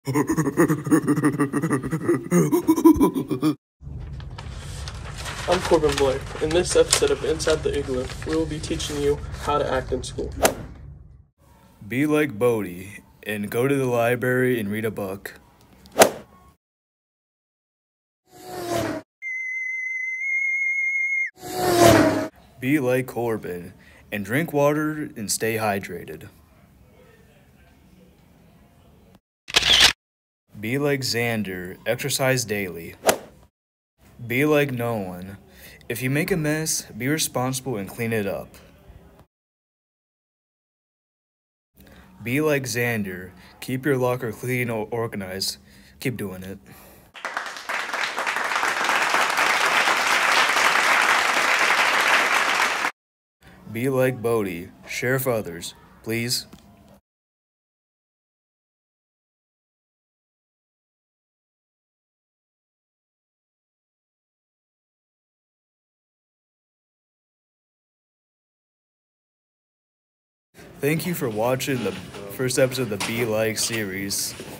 I'm Corbin Blair. In this episode of Inside the Igloo, we will be teaching you how to act in school. Be like Bodie and go to the library and read a book. Be like Corbin and drink water and stay hydrated. Be like Xander, exercise daily. Be like Nolan. If you make a mess, be responsible and clean it up. Be like Xander, keep your locker clean or organized. Keep doing it. Be like Bodie, share with others, please. Thank you for watching the first episode of the Be Like series.